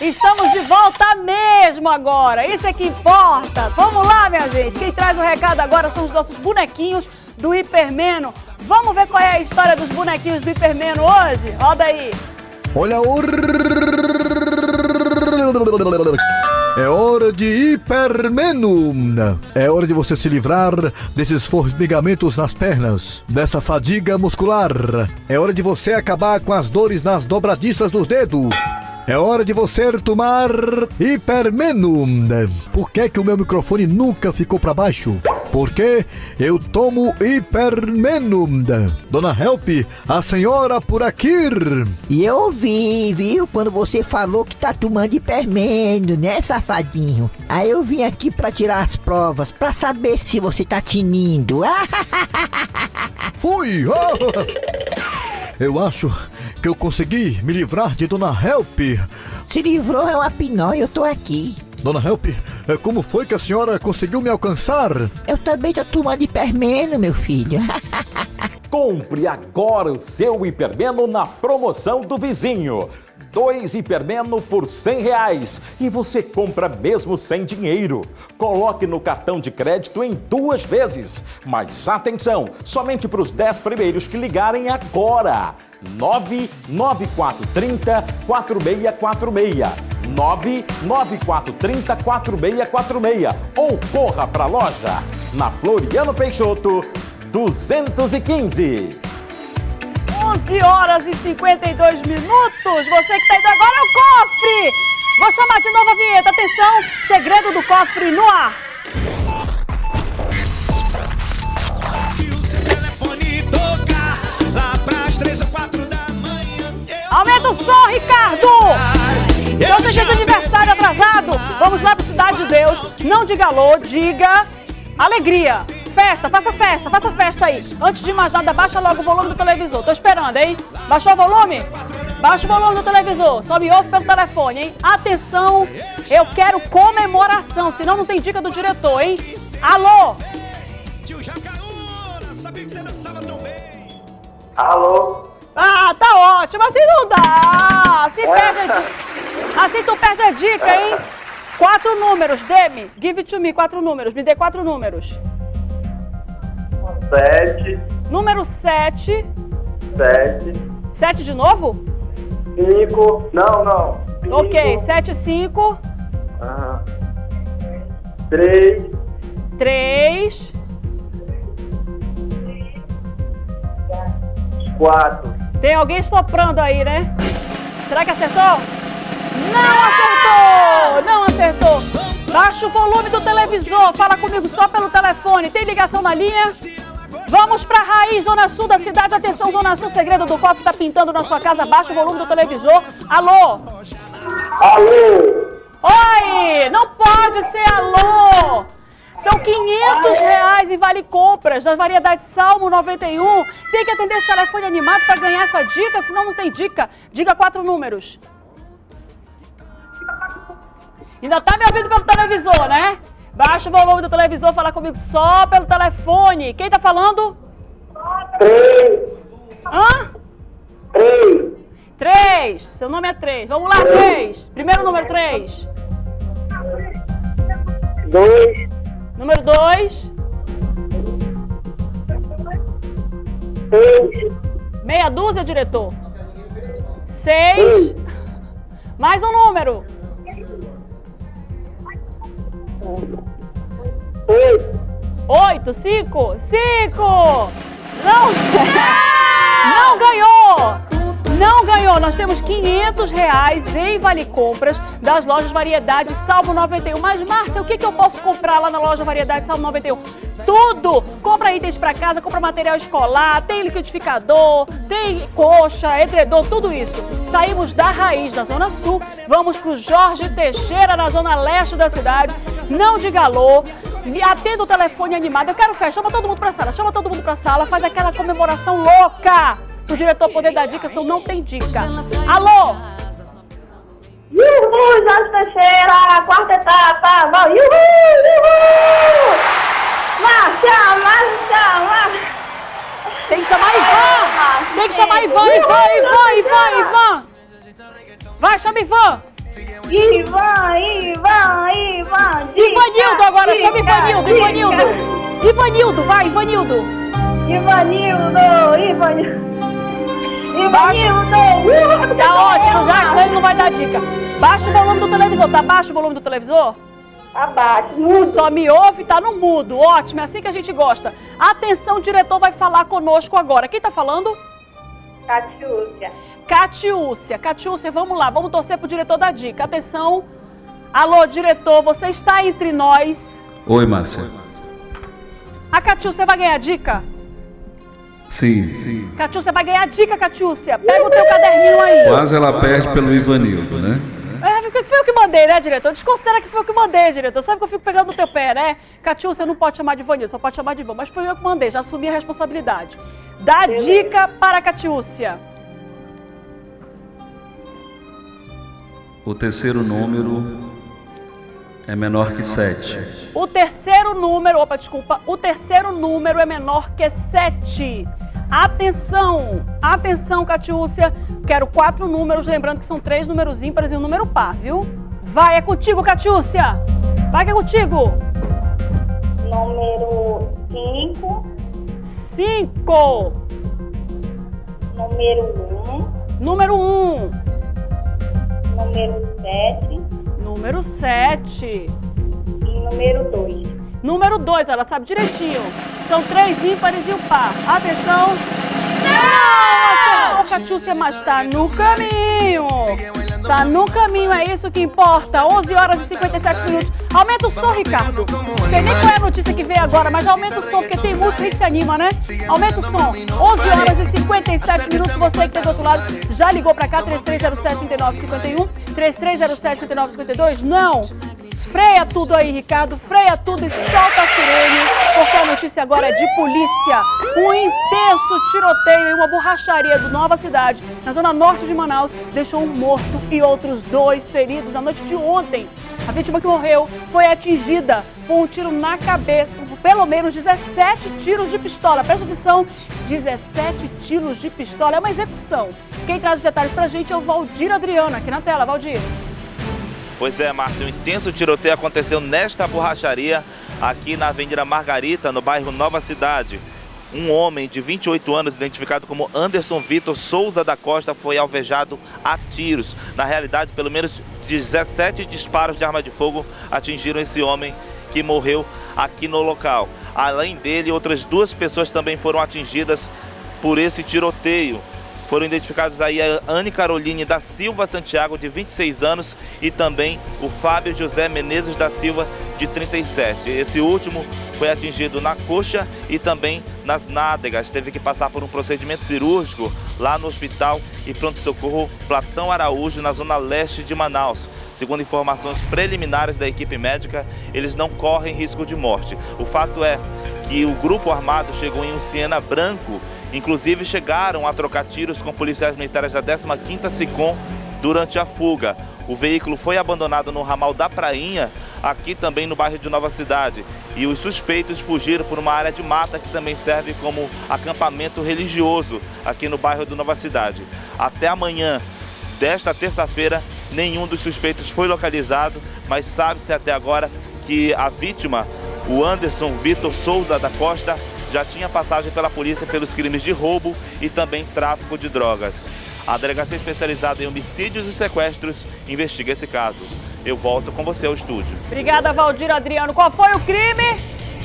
Estamos de volta mesmo agora, isso é que importa. Vamos lá, minha gente. Quem traz o recado agora são os nossos bonequinhos do Hipermeno. Vamos ver qual é a história dos bonequinhos do Hipermeno hoje? Roda aí. Olha É hora de Hipermeno. É hora de você se livrar desses formigamentos nas pernas, dessa fadiga muscular. É hora de você acabar com as dores nas dobradiças dos dedos. É hora de você tomar Hipermeno. Por que que o meu microfone nunca ficou para baixo? Porque eu tomo Hipermeno. Dona Help, a senhora por aqui. E eu ouvi, viu, quando você falou que tá tomando Hipermeno, né, safadinho? Aí eu vim aqui pra tirar as provas, pra saber se você tá tinindo. Fui! Eu acho que eu consegui me livrar de Dona Help. Se livrou é uma pinóia, eu tô aqui. Dona Help, como foi que a senhora conseguiu me alcançar? Eu também tô tomando Hipermeno, meu filho. Compre agora o seu Hipermeno na promoção do vizinho. 2 Hipermeno por R$100 e você compra mesmo sem dinheiro. Coloque no cartão de crédito em 2 vezes. Mas atenção, somente para os 10 primeiros que ligarem agora. 99430-4646. 99430-4646. Ou corra para a loja na Floriano Peixoto 215. 11 horas e 52 minutos. Você que está indo agora é o cofre. Vou chamar de novo a vinheta. Atenção, segredo do cofre no ar. Se o seu telefone tocar lá pras 3 ou 4 da manhã, Aumenta o som, Ricardo. Seu dia de aniversário atrasado. Vamos lá para Cidade de Deus. Não diga alô, diga alegria. Festa, faça festa aí. Antes de mais nada, baixa logo o volume do televisor. Tô esperando, hein? Baixou o volume? Baixa o volume do televisor. Só me ouve pelo telefone, hein? Atenção, eu quero comemoração, senão não tem dica do diretor, hein? Alô? tio Jacaúna, sabia que você dançava tão bem. Alô? Ah, tá ótimo, assim não dá. Assim tu perde a dica, hein? 4 números, dê-me. Give it to me, 4 números. Me dê 4 números. 7. Número 7. 7. 7 de novo? 5. Não. 5. Ok, 7, 5. 3. 3. 4. Tem alguém soprando aí, né? Será que acertou? Não acertou! Baixa o volume do televisor, fala comigo só pelo telefone. Tem ligação na linha? Vamos pra raiz, Zona Sul da cidade. Atenção, Zona Sul, segredo do cofre tá pintando na sua casa. Baixa o volume do televisor. Alô? Alô? Oi! Não pode ser alô! São R$500 em vale compras da variedade Salmo 91. Tem que atender esse telefone animado para ganhar essa dica, senão não tem dica. Diga 4 números. Ainda tá me ouvindo pelo televisor, né? Baixa o volume do televisor, fala comigo só pelo telefone. Quem tá falando? 3. Hã? 3. 3. Seu nome é 3. Vamos lá, 3. Primeiro número, 3. 2. Número 2. 6. Meia dúzia, diretor. 6. Mais um número. 8. 5. 5. Não ganhou. Não ganhou. Nós temos R$500 em vale compras das lojas Variedade Salmo 91. Mas, Márcia, o que eu posso comprar lá na loja Variedade Salmo 91? Tudo! Compra itens para casa, compra material escolar, tem liquidificador, tem coxa, edredom, tudo isso. Saímos da raiz da Zona Sul, vamos pro Jorge Teixeira, na Zona Leste da cidade. Não diga alô, atenda o telefone animado. Eu quero festa, chama todo mundo pra sala, faz aquela comemoração louca. O diretor poder dar dicas, senão não tem dica. Alô? Uhul, Jorge Teixeira, quarta etapa, vai, uhul! Marcha! Tem que chamar Ivan! Vai, chama Ivan! Vai, chama Ivan! Ivanildo agora, chama Ivanildo. Ivanildo, vai, Ivanildo. Tá ótimo, já que ele não vai dar dica. Baixa o volume do televisor, tá baixo o volume do televisor? Abaixo, mudo. Só me ouve, tá no mudo. Ótimo, é assim que a gente gosta. Atenção, o diretor vai falar conosco agora. Quem tá falando? Catiúcia. Catiúcia, vamos lá, vamos torcer pro diretor dar dica. Atenção. Alô, diretor, você está entre nós. Oi, Márcia. A Catiúcia vai ganhar dica? Sim. Catiúcia vai ganhar dica, Catiúcia. Pega o teu caderninho aí. Quase ela perde pelo Ivanildo, né? Foi eu que mandei, né, diretor? Desconsidera que foi eu que mandei, diretor. Sabe que eu fico pegando no teu pé, né? Catiúcia não pode chamar de Ivanildo, só pode chamar de Ivan. Mas foi eu que mandei, já assumi a responsabilidade. Dá dica para a Catiúcia. O terceiro número é menor que 7. O terceiro número é menor que 7. Atenção, Catiúcia. Quero 4 números, lembrando que são 3 números ímpares e um número par, viu? Vai, é contigo, Catiúcia. Vai que é contigo. Número 5. Número 1. Número 7. Número 7. E número 2. Número 2, ela sabe direitinho. São 3 ímpares e um par. Atenção. Não! Acertou, Catiúcia, mas tá no caminho. Tá no caminho, é isso que importa. 11 horas e 57 minutos. Aumenta o som, Ricardo. Não sei nem qual é a notícia que veio agora, mas já aumenta o som, porque tem música e a gente se anima, né? Aumenta o som. 11 horas e 57 minutos. Você que tá do outro lado já ligou pra cá, 3307-3951, 3307-3952? Não. Freia tudo aí, Ricardo. Freia tudo e solta a sirene, porque a notícia agora é de polícia. Um intenso tiroteio em uma borracharia do Nova Cidade, na zona norte de Manaus, deixou um morto e outros 2 feridos na noite de ontem. A vítima que morreu foi atingida com um tiro na cabeça, pelo menos 17 tiros de pistola. Presta atenção, 17 tiros de pistola. É uma execução. Quem traz os detalhes pra gente é o Valdir Adriano, aqui na tela. Valdir. Pois é, Márcio, um intenso tiroteio aconteceu nesta borracharia aqui na Avenida Margarita, no bairro Nova Cidade. Um homem de 28 anos, identificado como Anderson Vitor Souza da Costa, foi alvejado a tiros. Na realidade, pelo menos 17 disparos de arma de fogo atingiram esse homem que morreu aqui no local. Além dele, outras 2 pessoas também foram atingidas por esse tiroteio. Foram identificados aí a Anne Caroline da Silva Santiago, de 26 anos, e também o Fábio José Menezes da Silva, de 37. Esse último foi atingido na coxa e também nas nádegas. Teve que passar por um procedimento cirúrgico lá no Hospital e Pronto-Socorro Platão Araújo, na zona leste de Manaus. Segundo informações preliminares da equipe médica, eles não correm risco de morte. O fato é que o grupo armado chegou em um Siena branco. Inclusive chegaram a trocar tiros com policiais militares da 15ª SICOM durante a fuga. O veículo foi abandonado no ramal da Prainha, aqui também no bairro de Nova Cidade. E os suspeitos fugiram por uma área de mata que também serve como acampamento religioso aqui no bairro de Nova Cidade. Até amanhã desta terça-feira, nenhum dos suspeitos foi localizado, mas sabe-se até agora que a vítima, o Anderson Vitor Souza da Costa, já tinha passagem pela polícia pelos crimes de roubo e também tráfico de drogas. A Delegacia Especializada em Homicídios e Sequestros investiga esse caso. Eu volto com você ao estúdio. Obrigada, Valdir Adriano. Qual foi o crime?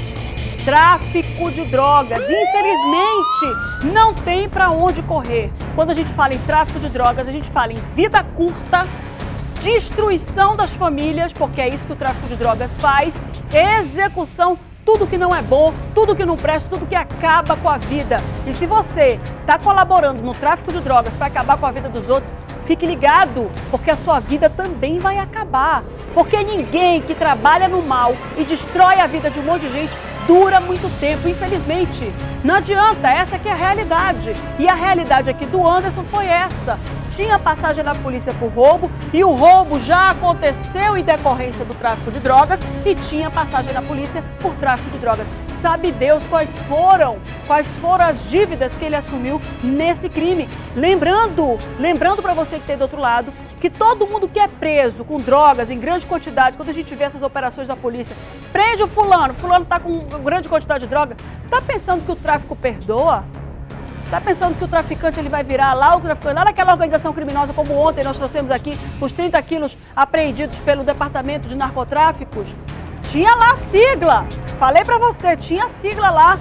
Tráfico de drogas. Infelizmente, não tem para onde correr. Quando a gente fala em tráfico de drogas, a gente fala em vida curta, destruição das famílias, porque é isso que o tráfico de drogas faz, execução, tudo que não é bom, tudo que não presta, tudo que acaba com a vida. E se você está colaborando no tráfico de drogas para acabar com a vida dos outros, fique ligado, porque a sua vida também vai acabar. Porque ninguém que trabalha no mal e destrói a vida de um monte de gente dura muito tempo, infelizmente. Não adianta, essa que é a realidade. E a realidade aqui do Anderson foi essa. tinha passagem na polícia por roubo e o roubo já aconteceu em decorrência do tráfico de drogas e tinha passagem na polícia por tráfico de drogas. Sabe Deus quais foram as dívidas que ele assumiu nesse crime. Lembrando para você que tem do outro lado, que todo mundo que é preso com drogas em grande quantidade, quando a gente vê essas operações da polícia, prende o fulano tá com grande quantidade de droga, tá pensando que o tráfico perdoa? Tá pensando que o traficante ele vai virar lá naquela organização criminosa, como ontem nós trouxemos aqui os 30 quilos apreendidos pelo Departamento de Narcotráficos? Tinha lá a sigla, falei pra você, tinha a sigla lá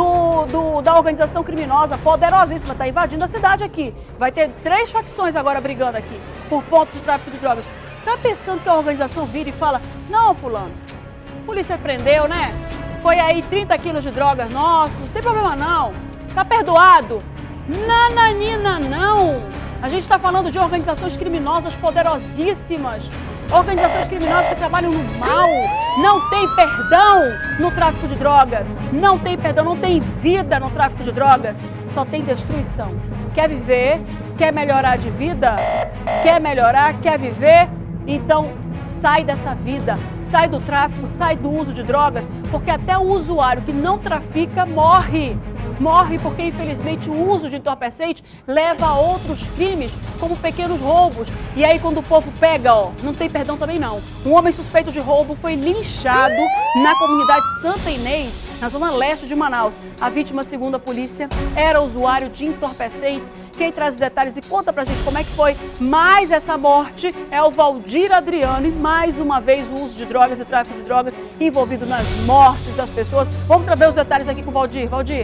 da organização criminosa, poderosíssima, tá invadindo a cidade aqui. Vai ter 3 facções agora brigando aqui, por ponto de tráfico de drogas. Tá pensando que a organização vira e fala, não, fulano, a polícia prendeu, né? Foi aí 30 quilos de drogas, nossa, não tem problema não, tá perdoado. Nananina, não. A gente tá falando de organizações criminosas poderosíssimas, organizações criminosas que trabalham no mal. Não tem perdão no tráfico de drogas, não tem perdão, não tem vida no tráfico de drogas, só tem destruição. Quer viver? Quer melhorar de vida? Quer melhorar? Quer viver? Então sai dessa vida, sai do tráfico, sai do uso de drogas, porque até o usuário que não trafica morre. Morre porque, infelizmente, o uso de entorpecente leva a outros crimes, como pequenos roubos. E aí, quando o povo pega, não tem perdão também não. Um homem suspeito de roubo foi linchado na comunidade Santa Inês, na zona leste de Manaus. A vítima, segundo a polícia, era usuário de entorpecentes. Quem traz os detalhes e conta pra gente como é que foi mais essa morte é o Valdir Adriano. E mais uma vez o uso de drogas e tráfico de drogas envolvido nas mortes das pessoas. Vamos trazer os detalhes aqui com o Valdir. Valdir.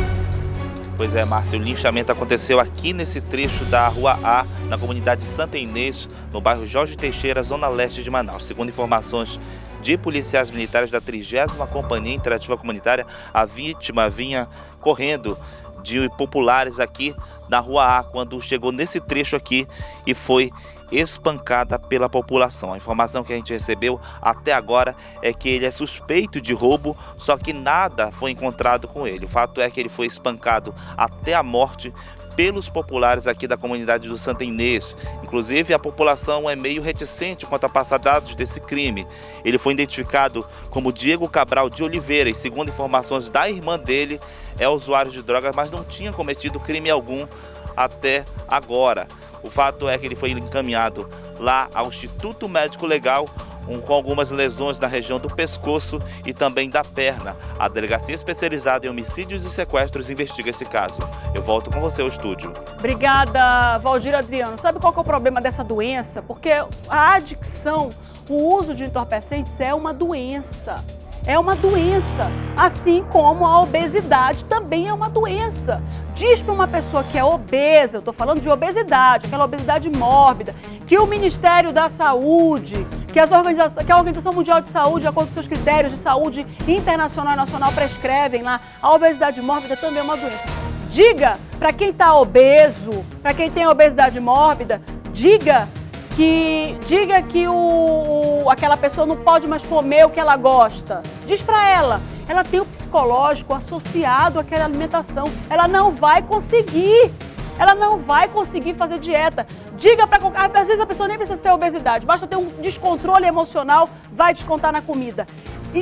Pois é, Márcia, o linchamento aconteceu aqui nesse trecho da Rua A, na comunidade Santa Inês, no bairro Jorge Teixeira, zona leste de Manaus. Segundo informações de policiais militares da 30ª Companhia Interativa Comunitária, a vítima vinha correndo de populares aqui na Rua A, quando chegou nesse trecho aqui e foi espancada pela população. A informação que a gente recebeu até agora é que ele é suspeito de roubo, só que nada foi encontrado com ele. O fato é que ele foi espancado até a morte pelos populares aqui da comunidade do Santa Inês. Inclusive, a população é meio reticente quanto a passar dados desse crime. Ele foi identificado como Diego Cabral de Oliveira e, segundo informações da irmã dele, é usuário de drogas, mas não tinha cometido crime algum até agora. O fato é que ele foi encaminhado lá ao Instituto Médico Legal com algumas lesões na região do pescoço e também da perna. A Delegacia Especializada em Homicídios e Sequestros investiga esse caso. Eu volto com você ao estúdio. Obrigada, Valdir Adriano. Sabe qual que é o problema dessa doença? Porque a adicção, o uso de entorpecentes é uma doença. É uma doença, assim como a obesidade também é uma doença. Diz para uma pessoa que é obesa, eu estou falando de obesidade, aquela obesidade mórbida, que o Ministério da Saúde, que a Organização Mundial de Saúde, de acordo com seus critérios de saúde internacional e nacional, prescrevem lá, a obesidade mórbida também é uma doença. Diga para quem está obeso, para quem tem obesidade mórbida, diga que aquela pessoa não pode mais comer o que ela gosta. Diz para ela tem o psicológico associado àquela alimentação. Ela não vai conseguir fazer dieta. Diga para qualquer... Às vezes a pessoa nem precisa ter obesidade, basta ter um descontrole emocional, vai descontar na comida. E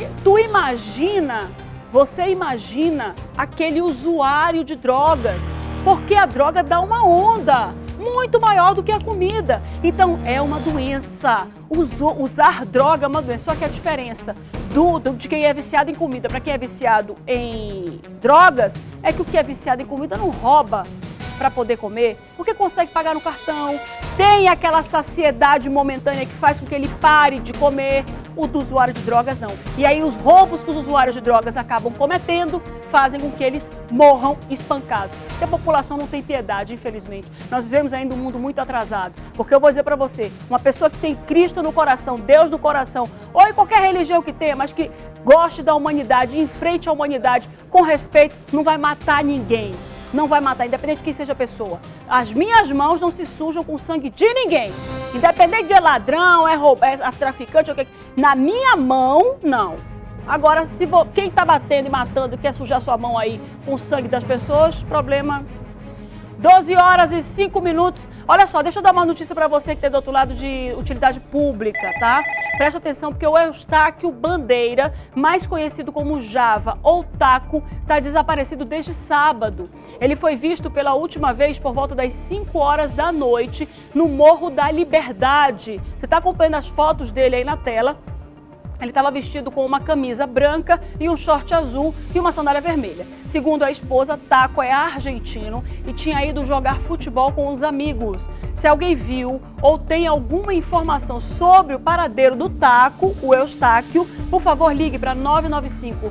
você imagina aquele usuário de drogas, porque a droga dá uma onda muito maior do que a comida. Então, é uma doença. Usar droga é uma doença. Só que a diferença de quem é viciado em comida para quem é viciado em drogas é que o que é viciado em comida não rouba para poder comer, porque consegue pagar no cartão, tem aquela saciedade momentânea que faz com que ele pare de comer. O do usuário de drogas não. E aí os roubos que os usuários de drogas acabam cometendo fazem com que eles morram espancados. Porque a população não tem piedade, infelizmente. Nós vivemos ainda um mundo muito atrasado. Porque eu vou dizer para você, uma pessoa que tem Cristo no coração, Deus no coração, ou em qualquer religião que tenha, mas que goste da humanidade, enfrente a humanidade com respeito, não vai matar ninguém. Não vai matar, independente de quem seja a pessoa. As minhas mãos não se sujam com o sangue de ninguém. Independente de ladrão, é traficante, na minha mão, não. Agora, se quem está batendo e matando quer sujar sua mão aí com o sangue das pessoas, problema 12 horas e 5 minutos. Olha só, deixa eu dar uma notícia para você que está do outro lado de utilidade pública, tá? Presta atenção porque o Eustáquio Bandeira, mais conhecido como Java ou Taco, está desaparecido desde sábado. Ele foi visto pela última vez por volta das 5 horas da noite no Morro da Liberdade. Você está acompanhando as fotos dele aí na tela. Ele estava vestido com uma camisa branca e um short azul e uma sandália vermelha. Segundo a esposa, Taco é argentino e tinha ido jogar futebol com os amigos. Se alguém viu ou tem alguma informação sobre o paradeiro do Taco, o Eustáquio, por favor ligue para 995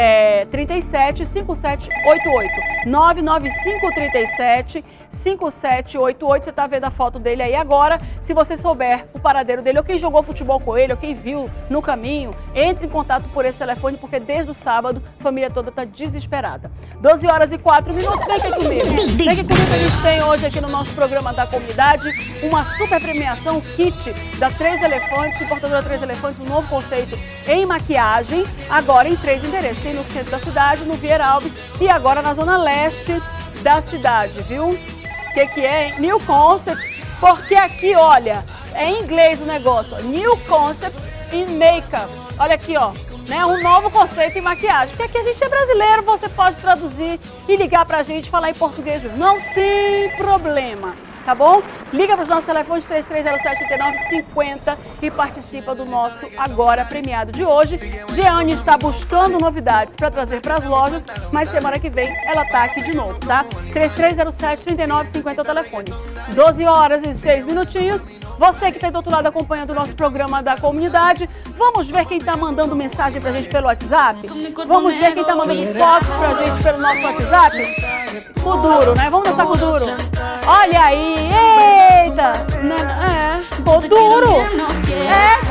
37 5788. 995 37 5788. Você está vendo a foto dele aí agora. Se você souber o paradeiro dele ou quem jogou futebol com ele ou quem viu no caminho, entre em contato por esse telefone, porque desde o sábado a família toda está desesperada. 12 horas e 4 minutos, vem aqui comigo. Vem aqui comigo, a gente tem hoje aqui no nosso programa da comunidade uma super premiação, kit da Três Elefantes, importadora Três Elefantes, um novo conceito em maquiagem, agora em 3 endereços. Tem no centro da cidade, no Vieira Alves e agora na zona leste da cidade, viu? O que é? New Concept, porque aqui, olha, é em inglês o negócio, New Concept in Makeup. Olha aqui, ó, né? Um novo conceito em maquiagem. Porque aqui a gente é brasileiro, você pode traduzir e ligar pra gente e falar em português. Não tem problema, tá bom? Liga para os nossos telefones 3307-3950 e participa do nosso Agora Premiado de hoje. Jeane está buscando novidades para trazer para as lojas, mas semana que vem ela tá aqui de novo, tá? 3307-3950 é o telefone. 12 horas e 6 minutinhos. Você que está do outro lado acompanhando o nosso programa da comunidade, vamos ver quem está mandando mensagem pra gente pelo WhatsApp? Vamos ver quem está mandando fotos pra gente pelo nosso WhatsApp? Com o duro, né? Vamos dançar com o duro. Olha aí, eita! Com o duro. É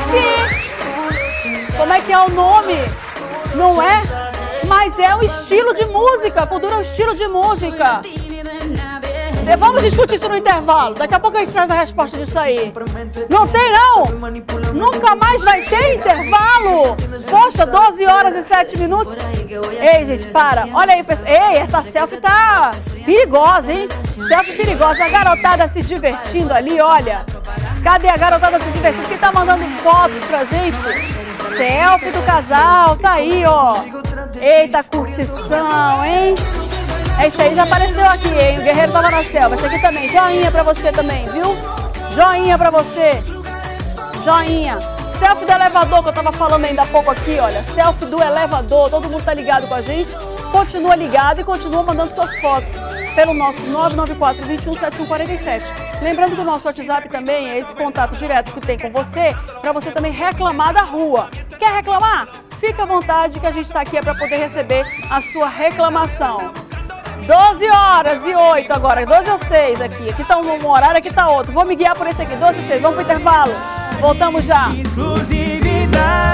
sim! Como é que é o nome? Não é? Mas é o estilo de música. Com o duro é o estilo de música. Vamos discutir isso no intervalo. Daqui a pouco a gente traz a resposta disso aí. Não tem, não? Nunca mais vai ter intervalo? Poxa, 12 horas e 7 minutos. Ei, gente, para. Olha aí, pessoal. Ei, essa selfie tá perigosa, hein? Selfie perigosa. A garotada se divertindo ali, olha. Cadê a garotada se divertindo? Quem tá mandando fotos pra gente? Selfie do casal. Tá aí, ó. Eita, curtição, hein? É isso aí, já apareceu aqui, hein? O Guerreiro tava na selva. Esse aqui também. Joinha pra você também, viu? Joinha pra você. Joinha. Selfie do elevador, que eu tava falando ainda há pouco aqui, olha. Selfie do elevador. Todo mundo tá ligado com a gente. Continua ligado e continua mandando suas fotos pelo nosso 994-217147. Lembrando que o nosso WhatsApp também é esse contato direto que tem com você, pra você também reclamar da rua. Quer reclamar? Fica à vontade que a gente tá aqui é pra poder receber a sua reclamação. 12 horas e 8 agora, 12 ou 6 aqui. Aqui tá um horário, aqui tá outro. Vou me guiar por esse aqui, 12 e 6. Vamos pro intervalo. Voltamos já. Exclusividade.